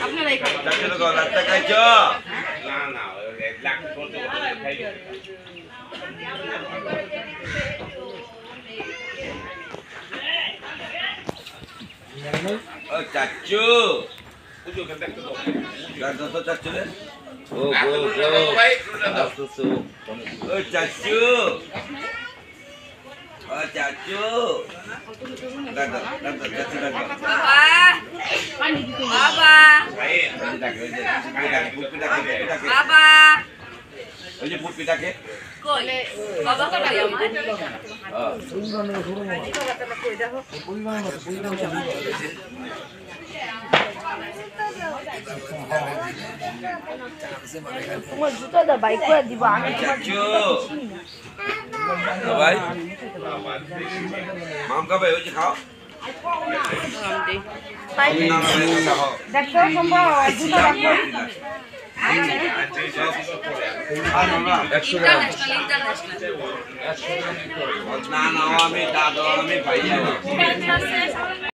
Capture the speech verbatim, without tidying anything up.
আপনারাই খাবেন চাচু তো রাস্তা খাইছো না না লাখ করতে খাই ও চাচু পুজো করতে তো গান তো চাচু রে ও গো গো ভাই আসতেছো ও চাচু ও চাচু গান দাও গান দাও চাচু গান দাও বাবা পানি দিতে বাবা ভাই ওই যে ডাকে ওই যে ডাকে পুপি ডাকে পুপি ডাকে বাবা ওই যে পুপি ডাকে কই বাবা কোথায় আমার তোমার জুতোটা বাইক করে দিব আমি চাচু ভাই মাম কা ভাই ওই যে খাও না না ভাই খাও দেখো সম্ভব জুতো রাখো একশো ইন্টারন্যাশনাল ইন্টারন্যাশনাল না না আমি দাদা আমি ভাইয়া